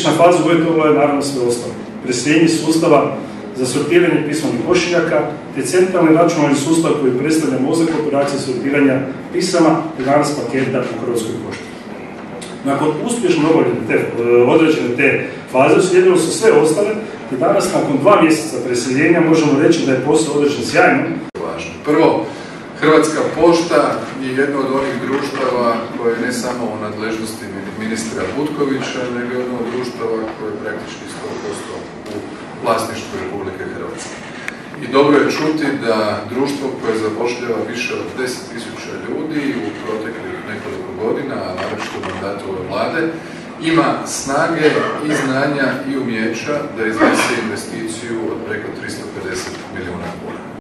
Kritična faza uvjetovalo je naravno sve ostalo. Preseljenje sustava za sortiranje pismovnih pošiljaka te centralni računalni sustav koji predstavlja mozak operacije sortiranja pisama i danas paketa u Hrvatskoj pošti. Nakon uspješno određene te faze uslijedilo su sve ostale i danas nakon 2 mjeseca preseljenja možemo reći da je posao određen sjajno. Prvo, Hrvatska pošta je jedno od onih društava koje je ne samo u nadležnosti ministra Butkovića, nego je jedno od društava koje je praktički 100% u vlasništvu Republike Hrvatske. I dobro je čuti da društvo koje zapošljava više od 10.000 ljudi u proteklih nekoliko godina, a naročito u mandatu ove vlade, ima snage i znanja i umjeća da iznese investiciju od preko 350 milijuna kuna.